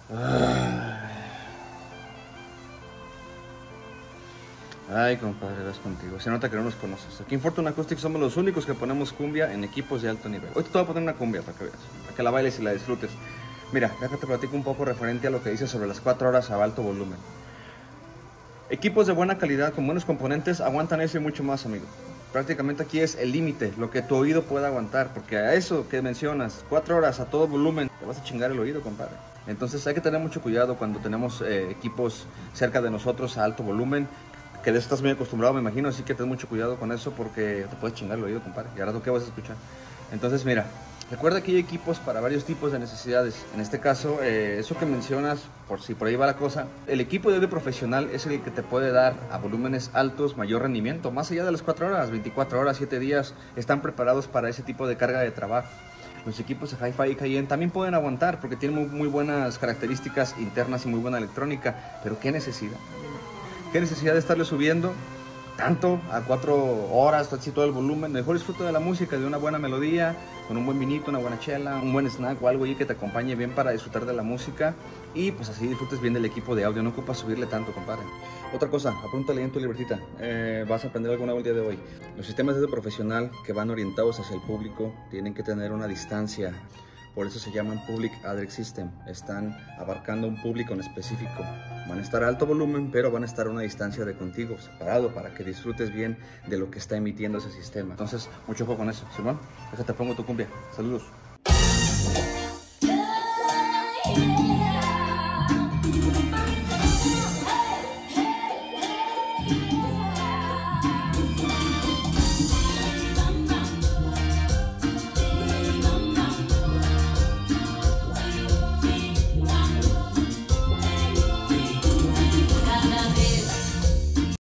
Ay, compadre, vas contigo. Se nota que no nos conoces. Aquí en Fortune Acoustics somos los únicos que ponemos cumbia en equipos de alto nivel. Hoy te voy a poner una cumbia para que veas, para que la bailes y la disfrutes. Mira, déjate platico un poco referente a lo que dices sobre las 4 horas a alto volumen. Equipos de buena calidad con buenos componentes aguantan eso y mucho más, amigo. Prácticamente aquí es el límite, lo que tu oído pueda aguantar, porque a eso que mencionas, 4 horas a todo volumen, te vas a chingar el oído, compadre. Entonces hay que tener mucho cuidado cuando tenemos equipos cerca de nosotros a alto volumen, que de eso estás muy acostumbrado, me imagino, así que ten mucho cuidado con eso porque te puedes chingar el oído, compadre. ¿Y ahora tú qué vas a escuchar? Entonces, mira, recuerda que hay equipos para varios tipos de necesidades. En este caso, eso que mencionas, por si por ahí va la cosa, el equipo de audio profesional es el que te puede dar a volúmenes altos mayor rendimiento. Más allá de las 4 horas, 24 horas, 7 días, están preparados para ese tipo de carga de trabajo. Los equipos de Hi-Fi y Cayenne también pueden aguantar porque tienen muy buenas características internas y muy buena electrónica. Pero ¿qué necesidad? ¿Qué necesidad de estarle subiendo tanto a 4 horas, así todo el volumen? Mejor disfruta de la música, de una buena melodía, con un buen vinito, una buena chela, un buen snack o algo ahí que te acompañe bien para disfrutar de la música y pues así disfrutes bien del equipo de audio. No ocupas subirle tanto, compadre. Otra cosa, apúntale en tu libretita, vas a aprender algo nuevo el día de hoy. Los sistemas de audio profesional que van orientados hacia el público tienen que tener una distancia. Por eso se llaman Public Address System. Están abarcando un público en específico. Van a estar a alto volumen, pero van a estar a una distancia de contigo, separado, para que disfrutes bien de lo que está emitiendo ese sistema. Entonces, mucho ojo con eso, Simón. Déjate pongo tu cumbia. Saludos.